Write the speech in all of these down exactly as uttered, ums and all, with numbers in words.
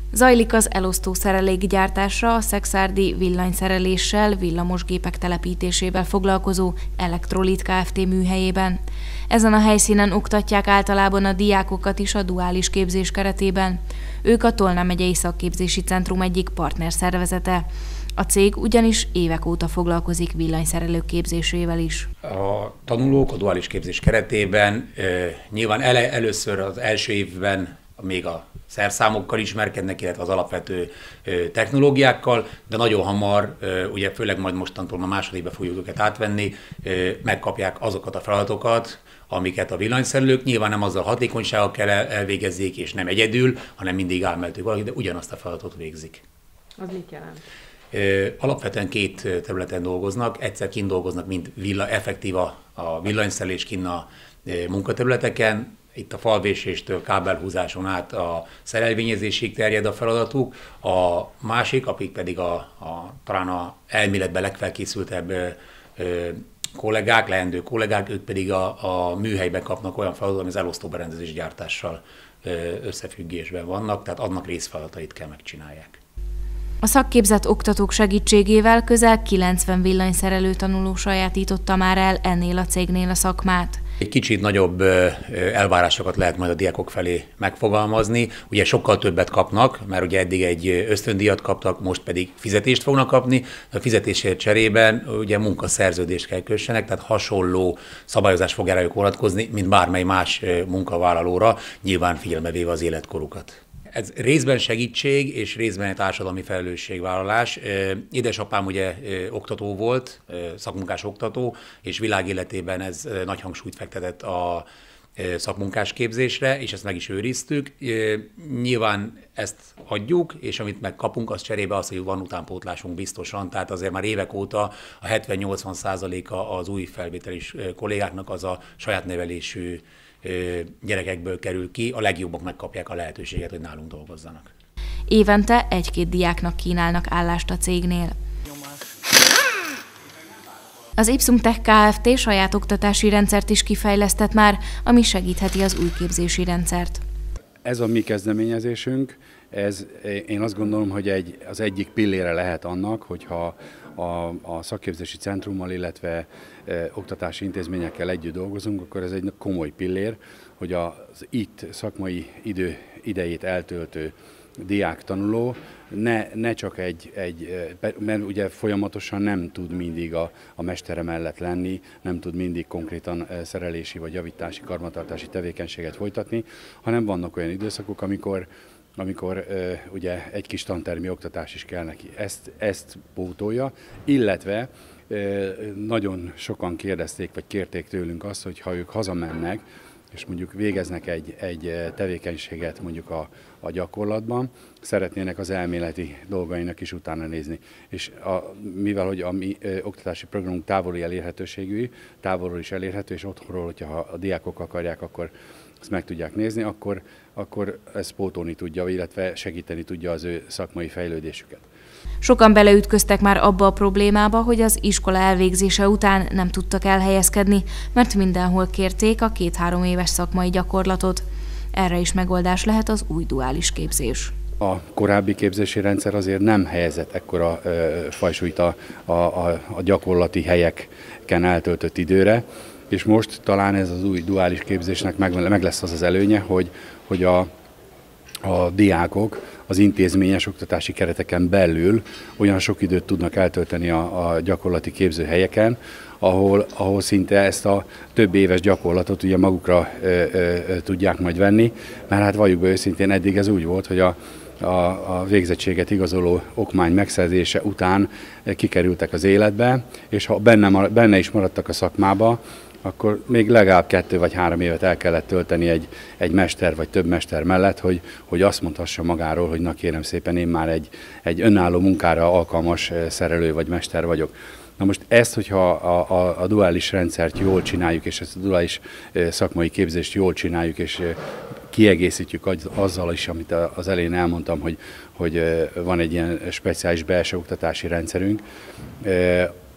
Zajlik az elosztó szerelékgyártásra a szekszárdi villanyszereléssel, villamosgépek telepítésével foglalkozó Elektrolit Kft. Műhelyében. Ezen a helyszínen oktatják általában a diákokat is a duális képzés keretében. Ők a Tolna megyei szakképzési centrum egyik partnerszervezete. A cég ugyanis évek óta foglalkozik villanyszerelők képzésével is. A tanulók a duális képzés keretében e, nyilván ele, először az első évben még a szerszámokkal ismerkednek, illetve az alapvető e, technológiákkal, de nagyon hamar, e, ugye főleg majd mostantól a másodikbe fogjuk őket átvenni, e, megkapják azokat a feladatokat, amiket a villanyszerelők nyilván nem azzal hatékonysággal kell elvégezzék, és nem egyedül, hanem mindig álmeltük valaki, de ugyanazt a feladatot végzik. Az mit jelent? Alapvetően két területen dolgoznak, egyszer kint dolgoznak, mint villa, effektíva a villanyszerelés kinn a munkaterületeken, itt a falvéséstől kábelhúzáson át a szerelvényezésig terjed a feladatuk, a másik, akik pedig a, a, talán a elméletben legfelkészültebb kollégák, leendő kollégák, ők pedig a, a műhelyben kapnak olyan feladatot, ami az elosztóberendezés gyártással összefüggésben vannak, tehát annak részfeladatait kell megcsinálják. A szakképzett oktatók segítségével közel kilencven villanyszerelő tanuló sajátította már el ennél a cégnél a szakmát. Egy kicsit nagyobb elvárásokat lehet majd a diákok felé megfogalmazni. Ugye sokkal többet kapnak, mert ugye eddig egy ösztöndíjat kaptak, most pedig fizetést fognak kapni. A fizetésért cserében ugye munkaszerződést kell kössenek, tehát hasonló szabályozás fog rájuk vonatkozni, mint bármely más munkavállalóra, nyilván figyelme véve az életkorukat. Ez részben segítség és részben egy társadalmi felelősségvállalás. Édesapám ugye oktató volt, szakmunkás oktató, és világéletében ez nagy hangsúlyt fektetett a szakmunkás képzésre, és ezt meg is őriztük. Nyilván ezt adjuk, és amit megkapunk, az cserébe az, hogy van utánpótlásunk biztosan, tehát azért már évek óta a hetven-nyolcvan százaléka az új felvételis kollégáknak az a saját nevelésű gyerekekből kerül ki, a legjobbak megkapják a lehetőséget, hogy nálunk dolgozzanak. Évente egy-két diáknak kínálnak állást a cégnél. Az Ipsum Tech Kft. Saját oktatási rendszert is kifejlesztett már, ami segítheti az új képzési rendszert. Ez a mi kezdeményezésünk, ez, én azt gondolom, hogy egy, az egyik pillére lehet annak, hogyha a, a szakképzési centrummal, illetve e, oktatási intézményekkel együtt dolgozunk, akkor ez egy komoly pillér, hogy az itt szakmai idő, idejét eltöltő diák tanuló ne, ne csak egy, egy, mert ugye folyamatosan nem tud mindig a, a mestere mellett lenni, nem tud mindig konkrétan szerelési vagy javítási, karbantartási tevékenységet folytatni, hanem vannak olyan időszakok, amikor amikor uh, ugye egy kis tantermi oktatás is kell neki. Ezt, ezt pótolja, illetve uh, nagyon sokan kérdezték, vagy kérték tőlünk azt, hogy ha ők hazamennek, és mondjuk végeznek egy, egy tevékenységet mondjuk a, a gyakorlatban, szeretnének az elméleti dolgainak is utána nézni. És a, mivel hogy a mi ö, oktatási programunk távoli elérhetőségű, távolról is elérhető, és otthonról, hogyha a diákok akarják, akkor ezt meg tudják nézni, akkor, akkor ezt pótolni tudja, illetve segíteni tudja az ő szakmai fejlődésüket. Sokan beleütköztek már abba a problémába, hogy az iskola elvégzése után nem tudtak elhelyezkedni, mert mindenhol kérték a két-három éves szakmai gyakorlatot. Erre is megoldás lehet az új duális képzés. A korábbi képzési rendszer azért nem helyezett ekkora ö, fajsúlyt a, a, a, a gyakorlati helyeken eltöltött időre, és most talán ez az új duális képzésnek meg, meg lesz az az előnye, hogy, hogy a, a diákok az intézményes oktatási kereteken belül olyan sok időt tudnak eltölteni a, a gyakorlati képzőhelyeken, ahol, ahol szinte ezt a több éves gyakorlatot ugye magukra ö, ö, tudják majd venni, mert hát valljuk be őszintén, eddig ez úgy volt, hogy a, a, a végzettséget igazoló okmány megszerzése után kikerültek az életbe, és ha benne, benne is maradtak a szakmába, akkor még legalább kettő vagy három évet el kellett tölteni egy, egy mester vagy több mester mellett, hogy, hogy azt mondhassa magáról, hogy na kérem szépen, én már egy, egy önálló munkára alkalmas szerelő vagy mester vagyok. Na most ezt, hogyha a, a, a duális rendszert jól csináljuk, és ezt a duális szakmai képzést jól csináljuk, és kiegészítjük azzal is, amit az elején elmondtam, hogy, hogy van egy ilyen speciális belső oktatási rendszerünk,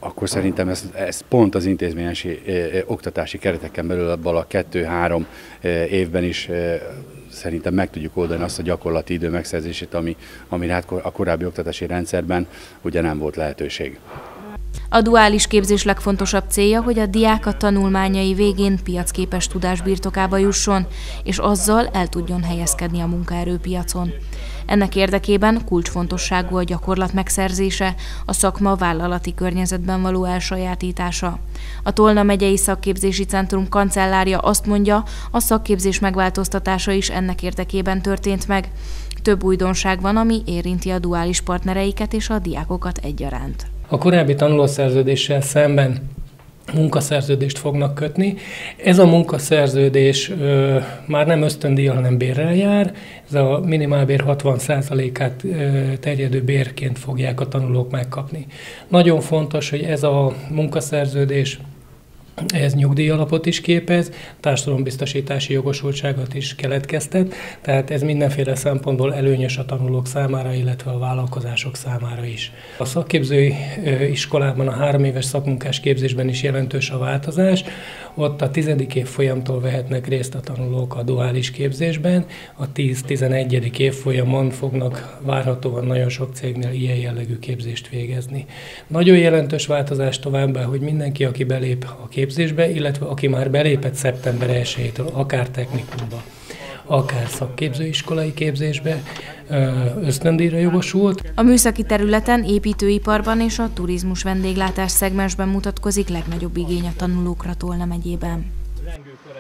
akkor szerintem ez, ez pont az intézményes oktatási kereteken belül abban a kettő-három évben is szerintem meg tudjuk oldani azt a gyakorlati idő megszerzését, ami, amire hát a korábbi oktatási rendszerben ugye nem volt lehetőség. A duális képzés legfontosabb célja, hogy a diák a tanulmányai végén piacképes tudás birtokába jusson, és azzal el tudjon helyezkedni a munkaerőpiacon. Ennek érdekében kulcsfontosságú a gyakorlat megszerzése, a szakma vállalati környezetben való elsajátítása. A Tolna megyei szakképzési centrum kancellárja azt mondja, a szakképzés megváltoztatása is ennek érdekében történt meg. Több újdonság van, ami érinti a duális partnereiket és a diákokat egyaránt. A korábbi tanulószerződéssel szemben munkaszerződést fognak kötni. Ez a munkaszerződés ö, már nem ösztöndíjjal, hanem bérrel jár. Ez a minimálbér hatvan százalékát ö, terjedő bérként fogják a tanulók megkapni. Nagyon fontos, hogy ez a munkaszerződés ez nyugdíjalapot is képez, társadalombiztosítási jogosultságot is keletkeztet, tehát ez mindenféle szempontból előnyös a tanulók számára, illetve a vállalkozások számára is. A szakképzői iskolában, a három éves szakmunkás képzésben is jelentős a változás. Ott a tizedik évfolyamtól vehetnek részt a tanulók a duális képzésben, a tíz-tizenegyedik évfolyamon fognak várhatóan nagyon sok cégnél ilyen jellegű képzést végezni. Nagyon jelentős változás továbbá, hogy mindenki, aki belép a képzésbe, illetve aki már belépett szeptember elsejétől, akár technikumba, akár szakképzőiskolai képzésbe, ösztöndíjra jogosult. A műszaki területen, építőiparban és a turizmus vendéglátás szegmensben mutatkozik legnagyobb igény a tanulókra Tolna megyében.